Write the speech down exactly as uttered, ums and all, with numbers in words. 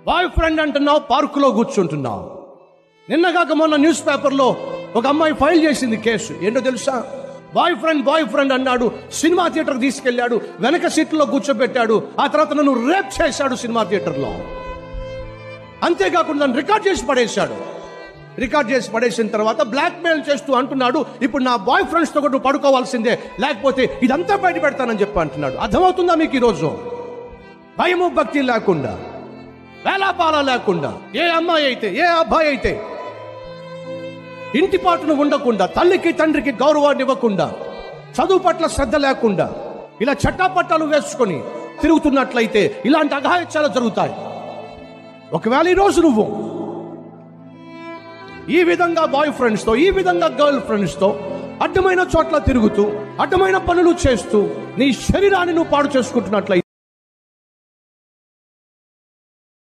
Boy friend అంటున్నావు, పార్కులో కూర్చుంటున్నావు. నిన్నగాక మొన్న న్యూస్ పేపర్లో ఒక అమ్మాయి ఫైల్ చేసింది కేసు. ఏంటో తెలుసా? బాయ్ ఫ్రెండ్ బాయ్ ఫ్రెండ్ అన్నాడు, సినిమా థియేటర్ తీసుకెళ్లాడు, వెనక సీట్లో కూర్చోబెట్టాడు, ఆ తర్వాత నన్ను రేప్ చేశాడు సినిమా థియేటర్లో. అంతేకాకుండా నన్ను రికార్డ్ చేసి పడేశాడు. రికార్డ్ చేసి పడేసిన తర్వాత బ్లాక్ మెయిల్ చేస్తూ అంటున్నాడు, ఇప్పుడు నా బాయ్ ఫ్రెండ్స్ తో కూడా పడుకోవాల్సిందే, లేకపోతే ఇదంతా బయట పెడతానని చెప్పి అంటున్నాడు. అర్థమవుతుందా మీకు? ఈరోజు భయము భక్తి లేకుండా, వేలాపాల లేకుండా, ఏ అమ్మాయి అయితే ఏ అబ్బాయి అయితే ఇంటి పాటును ఉండకుండా, తల్లికి తండ్రికి గౌరవాన్ని ఇవ్వకుండా, చదువు పట్ల శ్రద్ధ లేకుండా ఇలా చట్టాపట్టాలు వేసుకొని తిరుగుతున్నట్లయితే ఇలాంటి అఘాయిత్యాలు జరుగుతాయి. ఒకవేళ ఈరోజు నువ్వు ఈ విధంగా బాయ్ ఫ్రెండ్స్తో, ఈ విధంగా గర్ల్ ఫ్రెండ్స్తో అడ్డమైన చోట్ల తిరుగుతూ, అడ్డమైన పనులు చేస్తూ నీ శరీరాన్ని నువ్వు పాడు చేసుకుంటున్నట్లయితే